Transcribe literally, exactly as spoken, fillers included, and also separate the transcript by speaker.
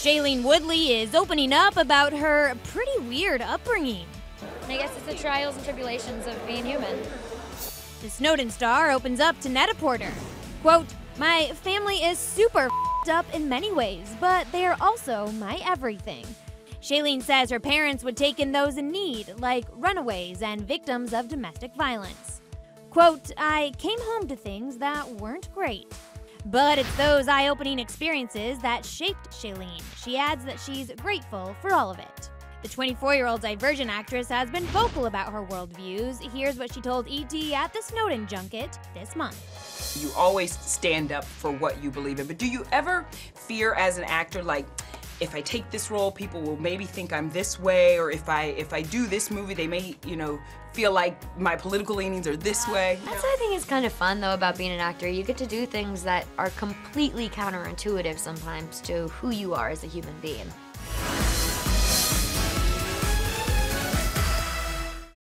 Speaker 1: Shailene Woodley is opening up about her pretty weird upbringing.
Speaker 2: I guess it's the trials and tribulations of being human.
Speaker 1: The Snowden star opens up to Net-a-Porter. Quote, "My family is super f***ed up in many ways, but they are also my everything." Shailene says her parents would take in those in need, like runaways and victims of domestic violence. Quote, "I came home to things that weren't great." But it's those eye-opening experiences that shaped Shailene. She adds that she's grateful for all of it. The twenty-four-year-old Divergent actress has been vocal about her worldviews. Here's what she told E T at the Snowden junket this month.
Speaker 3: You always stand up for what you believe in, but do you ever fear as an actor, like, if I take this role, people will maybe think I'm this way, or if I if I do this movie, they may, you know, feel like my political leanings are this way?
Speaker 4: That's what I think is kind of fun, though, about being an actor. You get to do things that are completely counterintuitive sometimes to who you are as a human being.